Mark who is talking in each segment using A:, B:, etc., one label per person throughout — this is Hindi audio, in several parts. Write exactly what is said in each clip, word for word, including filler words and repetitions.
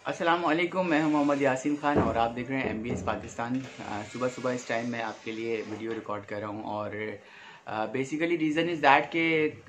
A: अस्सलामुअलैकुम, मैं हूं मोहम्मद यासीन ख़ान और आप देख रहे हैं एमबीएस पाकिस्तान। सुबह सुबह इस टाइम मैं आपके लिए वीडियो रिकॉर्ड कर रहा हूं और बेसिकली रीज़न इज़ दैट के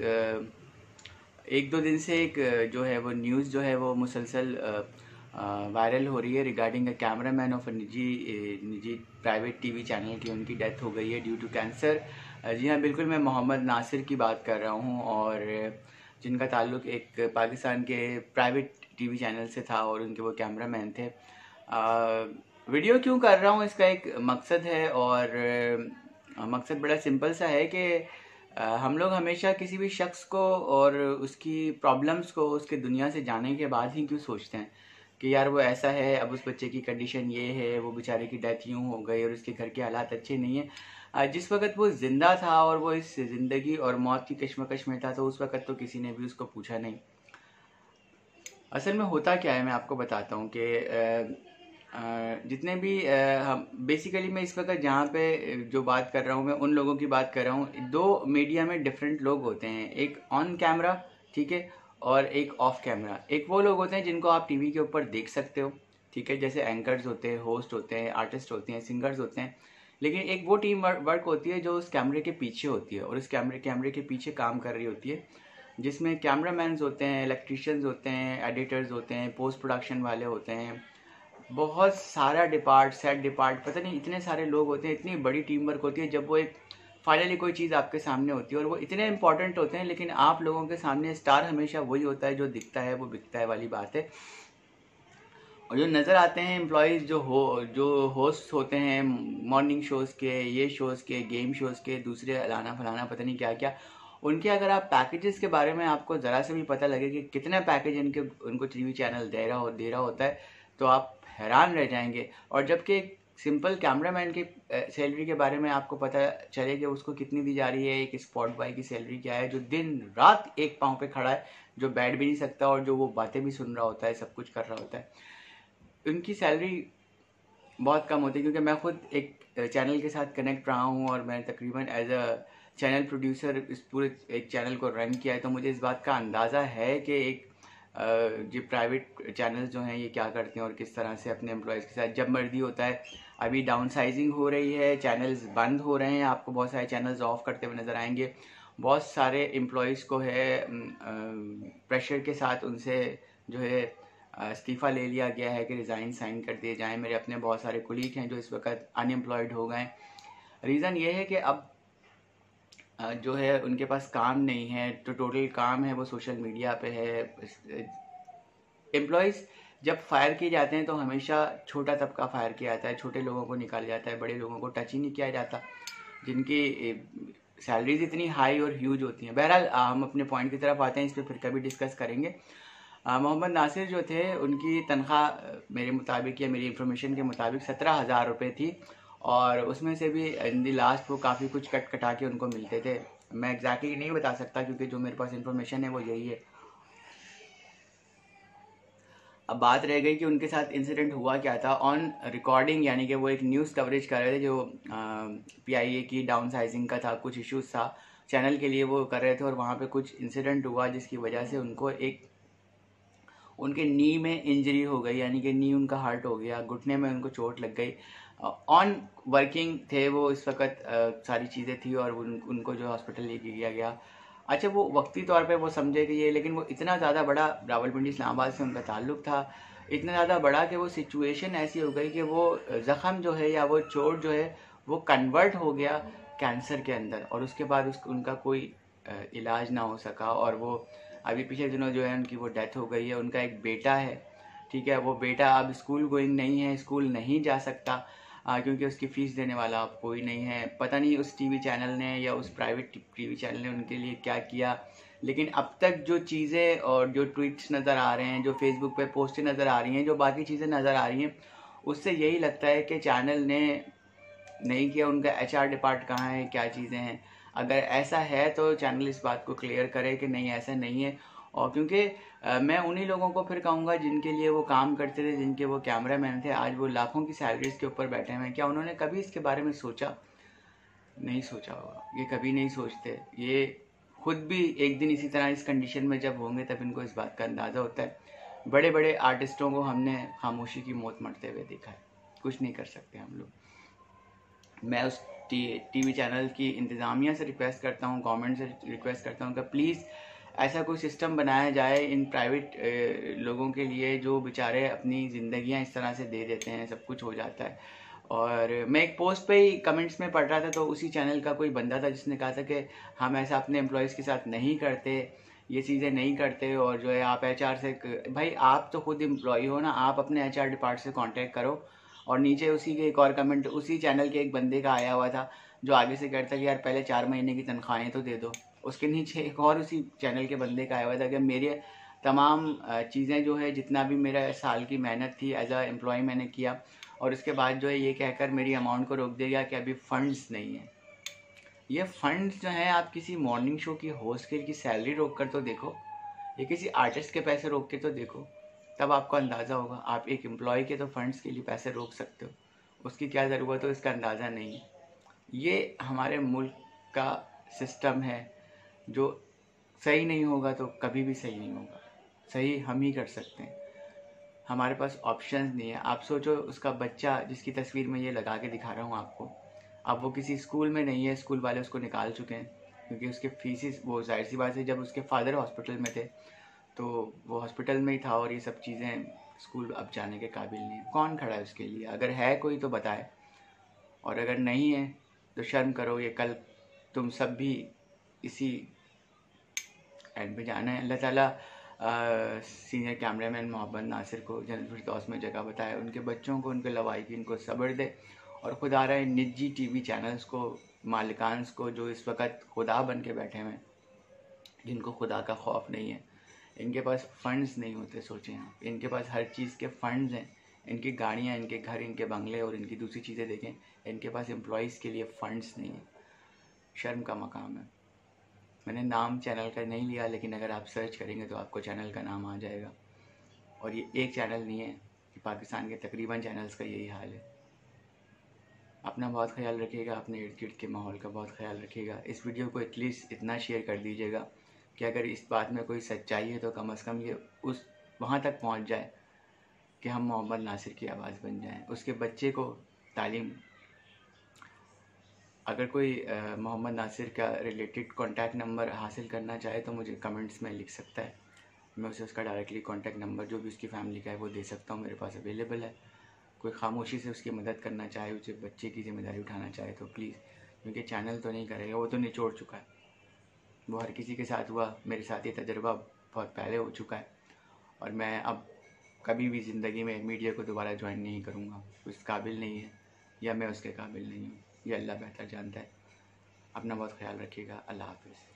A: एक दो दिन से एक uh, जो है वो न्यूज़ जो है वो मुसलसल वायरल हो रही है regarding a cameraman of a निजी निजी प्राइवेट टीवी चैनल की उनकी डेथ हो गई है ड्यू टू कैंसर। जी हाँ, बिल्कुल, मैं मोहम्मद नासिर की बात कर रहा हूँ और जिनका ताल्लुक़ एक पाकिस्तान के प्राइवेट टीवी चैनल से था और उनके वो कैमरामैन थे। आ, वीडियो क्यों कर रहा हूँ, इसका एक मकसद है और आ, मकसद बड़ा सिंपल सा है कि आ, हम लोग हमेशा किसी भी शख्स को और उसकी प्रॉब्लम्स को उसके दुनिया से जाने के बाद ही क्यों सोचते हैं कि यार वो ऐसा है, अब उस बच्चे की कंडीशन ये है, वो बेचारे की डेथ यूँ हो गई और उसके घर के हालात अच्छे नहीं हैं। जिस वक्त वो ज़िंदा था और वो इस ज़िंदगी और मौत की कश्मकश में था तो उस वक्त तो किसी ने भी उसको पूछा नहीं। असल में होता क्या है मैं आपको बताता हूँ कि जितने भी हम बेसिकली मैं इस वक्त जहाँ पे जो बात कर रहा हूँ मैं उन लोगों की बात कर रहा हूँ। दो मीडिया में डिफरेंट लोग होते हैं, एक ऑन कैमरा, ठीक है, और एक ऑफ कैमरा। एक वो लोग होते हैं जिनको आप टीवी के ऊपर देख सकते हो, ठीक है, जैसे एंकर्स होते हैं, होस्ट होते हैं, आर्टिस्ट होते हैं, सिंगर्स होते हैं। लेकिन एक वो टीम वर्क होती है जो उस कैमरे के पीछे होती है और उस कैमरे कैमरे के पीछे काम कर रही होती है, जिसमें कैमरामैन्स होते हैं, इलेक्ट्रिशियंस होते हैं, एडिटर्स होते हैं, पोस्ट प्रोडक्शन वाले होते हैं, बहुत सारा डिपार्ट सेट डिपार्ट पता नहीं इतने सारे लोग होते हैं। इतनी बड़ी टीम वर्क होती है जब वो एक फाइनली कोई चीज़ आपके सामने होती है और वो इतने इंपॉर्टेंट होते हैं। लेकिन आप लोगों के सामने स्टार हमेशा वही होता है जो दिखता है वो बिकता है वाली बात है। और जो नज़र आते हैं एम्प्लॉयज़ जो हो जो होस्ट होते हैं मॉर्निंग शोज़ के, ये शोज़ के, गेम शोज़ के, दूसरे अलाना फलाना पता नहीं क्या क्या, उनके अगर आप पैकेजेस के बारे में आपको ज़रा से भी पता लगे कि कितना पैकेज इनके उनको टीवी चैनल दे रहा हो दे रहा होता है तो आप हैरान रह जाएंगे। और जबकि एक सिंपल कैमरामैन की सैलरी के बारे में आपको पता चले कि उसको कितनी दी जा रही है, एक स्पॉट बॉय की सैलरी क्या है जो दिन रात एक पाँव पे खड़ा है, जो बैठ भी नहीं सकता और जो वो बातें भी सुन रहा होता है, सब कुछ कर रहा होता है, उनकी सैलरी बहुत कम होती है। क्योंकि मैं खुद एक चैनल के साथ कनेक्ट रहा हूँ और मैं तकरीबन एज अ चैनल प्रोड्यूसर इस पूरे एक चैनल को रन किया है, तो मुझे इस बात का अंदाज़ा है कि एक जो प्राइवेट चैनल्स जो हैं ये क्या करते हैं और किस तरह से अपने एम्प्लॉयज़ के साथ जब मर्जी होता है। अभी डाउन साइजिंग हो रही है, चैनल्स बंद हो रहे हैं, आपको बहुत सारे चैनल्स ऑफ करते हुए नज़र आएंगे। बहुत सारे एम्प्लॉयज़ को है प्रेशर के साथ उनसे जो है इस्तीफ़ा ले लिया गया है कि रिज़ाइन साइन कर दिए जाएँ। मेरे अपने बहुत सारे कुलीग हैं जो इस वक्त अनएम्प्लॉयड हो गए। रीज़न ये है कि अब जो है उनके पास काम नहीं है, तो टोटल काम है वो सोशल मीडिया पे है। एम्प्लॉयज़ जब फायर किए जाते हैं तो हमेशा छोटा तबका फायर किया जाता है, छोटे लोगों को निकाला जाता है, बड़े लोगों को टच ही नहीं किया जाता जिनकी सैलरीज इतनी हाई और ह्यूज होती हैं। बहरहाल हम अपने पॉइंट की तरफ आते हैं, इस पर फिर कभी डिस्कस करेंगे। मोहम्मद नासिर जो थे उनकी तनख्वाह मेरे मुताबिक या मेरी इन्फॉर्मेशन के मुताबिक सत्रह हज़ार रुपये थी और उसमें से भी इन दी लास्ट वो काफ़ी कुछ कट कटा के उनको मिलते थे। मैं एग्जैक्टली नहीं बता सकता क्योंकि जो मेरे पास इन्फॉर्मेशन है वो यही है। अब बात रह गई कि उनके साथ इंसिडेंट हुआ क्या था ऑन रिकॉर्डिंग, यानी कि वो एक न्यूज़ कवरेज कर रहे थे जो पीआईए की डाउन साइजिंग का था, कुछ इश्यूज था चैनल के लिए वो कर रहे थे और वहाँ पे कुछ इंसिडेंट हुआ जिसकी वजह से उनको एक उनके नी में इंजरी हो गई, यानी कि नी उनका हर्ट हो गया, घुटने में उनको चोट लग गई। ऑन वर्किंग थे वो इस वक्त, सारी चीज़ें थी और उन, उनको जो हॉस्पिटल लेके गया गया। अच्छा, वो वक्ती तौर पे वो समझे कि ये, लेकिन वो इतना ज़्यादा बड़ा रावलपिंडी इस्लामाबाद से उनका ताल्लुक़ था, इतना ज़्यादा बड़ा कि वो सिचुएशन ऐसी हो गई कि वो ज़ख़म जो है या वो चोट जो है वो कन्वर्ट हो गया कैंसर के अंदर और उसके बाद उस उनका कोई इलाज ना हो सका और वो अभी पिछले दिनों जो है उनकी वो डेथ हो गई है। उनका एक बेटा है, ठीक है, वो बेटा अब स्कूल गोइंग नहीं है, स्कूल नहीं जा सकता आ, क्योंकि उसकी फ़ीस देने वाला अब कोई नहीं है। पता नहीं उस टीवी चैनल ने या उस प्राइवेट टीवी चैनल ने उनके लिए क्या किया, लेकिन अब तक जो चीज़ें और जो ट्वीट्स नज़र आ रहे हैं, जो फेसबुक पे पोस्टें नज़र आ रही हैं, जो बाकी चीज़ें नज़र आ रही हैं, उससे यही लगता है कि चैनल ने नहीं किया। उनका एच आर डिपार्ट कहाँ है, क्या चीज़ें हैं। अगर ऐसा है तो चैनल इस बात को क्लियर करे कि नहीं ऐसा नहीं है। और क्योंकि मैं उन्हीं लोगों को फिर कहूँगा जिनके लिए वो काम करते थे, जिनके वो कैमरामैन थे, आज वो लाखों की सैलरीज के ऊपर बैठे हुए हैं। क्या उन्होंने कभी इसके बारे में सोचा? नहीं सोचा होगा, ये कभी नहीं सोचते। ये खुद भी एक दिन इसी तरह इस कंडीशन में जब होंगे तब इनको इस बात का अंदाज़ा होता है। बड़े बड़े आर्टिस्टों को हमने खामोशी की मौत मरते हुए देखा है, कुछ नहीं कर सकते हम लोग। मैं उस टी टीवी चैनल की इंतज़ामिया से रिक्वेस्ट करता हूँ, गवर्नमेंट से रिक्वेस्ट करता हूँ कि प्लीज़ ऐसा कोई सिस्टम बनाया जाए इन प्राइवेट लोगों के लिए जो बेचारे अपनी ज़िंदगियाँ इस तरह से दे देते हैं, सब कुछ हो जाता है। और मैं एक पोस्ट पे ही कमेंट्स में पढ़ रहा था, तो उसी चैनल का कोई बंदा था जिसने कहा था कि हम ऐसा अपने एम्प्लॉयज़ के साथ नहीं करते, ये चीज़ें नहीं करते, और जो है आप एचआर से, भाई आप तो खुद एम्प्लॉय हो ना, आप अपने एचआर डिपार्ट से कांटेक्ट करो। और नीचे उसी के एक और कमेंट उसी चैनल के एक बंदे का आया हुआ था जो आगे से कहता कि यार पहले चार महीने की तनख्वाहें तो दे दो। उसके नीचे एक और उसी चैनल के बंदे का आया हुआ था कि मेरे तमाम चीज़ें जो है, जितना भी मेरा साल की मेहनत थी एज अ एम्प्लॉय मैंने किया, और उसके बाद जो है ये कहकर मेरी अमाउंट को रोक दिया गया कि अभी फंड्स नहीं है। ये फंड्स जो हैं, आप किसी मॉर्निंग शो की होस्ट की सैलरी रोक कर तो देखो, ये किसी आर्टिस्ट के पैसे रोक के तो देखो, तब आपको अंदाज़ा होगा। आप एक एम्प्लॉय के तो फंड्स के लिए पैसे रोक सकते हो, उसकी क्या ज़रूरत हो इसका अंदाज़ा नहीं है। ये हमारे मुल्क का सिस्टम है जो सही नहीं होगा तो कभी भी सही नहीं होगा। सही हम ही कर सकते हैं, हमारे पास ऑप्शंस नहीं है। आप सोचो, उसका बच्चा जिसकी तस्वीर में ये लगा के दिखा रहा हूँ आपको, अब वो किसी स्कूल में नहीं है, स्कूल वाले उसको निकाल चुके हैं क्योंकि उसके फीसिस, वो जाहिर सी बात है, जब उसके फादर हॉस्पिटल में थे तो वो हॉस्पिटल में ही था, और ये सब चीज़ें स्कूल अब जाने के काबिल नहीं है। कौन खड़ा है उसके लिए? अगर है कोई तो बताए, और अगर नहीं है तो शर्म करो। ये कल तुम सब भी इसी एंड में जाना है। अल्लाह ताला सीनियर कैमरामैन मोहम्मद नासिर को जन्नत फिरदौस में जगह बताए, उनके बच्चों को, उनके लवाहिकीन को सब्र दे, और खुदा रहे निजी टीवी चैनल्स को, मालिकान को जो इस वक्त खुदा बन के बैठे हुए हैं, जिनको खुदा का खौफ नहीं है, इनके पास फंड्स नहीं होते। सोचें आप, इनके पास हर चीज़ के फंड्स हैं, इनकी गाड़ियाँ, इनके घर, इनके बंगले और इनकी दूसरी चीज़ें देखें, इनके पास एम्प्लॉयज़ के लिए फ़ंड्स नहीं है। शर्म का मकाम है। मैंने नाम चैनल का नहीं लिया, लेकिन अगर आप सर्च करेंगे तो आपको चैनल का नाम आ जाएगा। और ये एक चैनल नहीं है कि पाकिस्तान के तकरीबन चैनल्स का यही हाल है। अपना बहुत ख्याल रखिएगा, अपने इर्द गिर्द के माहौल का बहुत ख्याल रखिएगा। इस वीडियो को एटलीस्ट इतना शेयर कर दीजिएगा कि अगर इस बात में कोई सच्चाई है तो कम अज़ कम ये उस वहाँ तक पहुँच जाए कि हम मोहम्मद नासिर की आवाज़ बन जाएं, उसके बच्चे को तालीम। अगर कोई मोहम्मद नासिर का रिलेटेड कॉन्टैक्ट नंबर हासिल करना चाहे तो मुझे कमेंट्स में लिख सकता है, मैं उसे उसका डायरेक्टली कॉन्टैक्ट नंबर जो भी उसकी फैमिली का है वो दे सकता हूँ, मेरे पास अवेलेबल है। कोई खामोशी से उसकी मदद करना चाहे, उसे बच्चे की जिम्मेदारी उठाना चाहे तो प्लीज़, क्योंकि चैनल तो नहीं करेगा, वो तो निचोड़ चुका है। वो हर किसी के साथ हुआ, मेरे साथ ये तजर्बा बहुत पहले हो चुका है, और मैं अब कभी भी ज़िंदगी में मीडिया को दोबारा ज्वाइन नहीं करूँगा। उस काबिल नहीं है, या मैं उसके काबिल नहीं हूँ, ये अल्लाह बेहतर जानता है। अपना बहुत ख्याल रखिएगा। अल्लाह हाफ़िज़।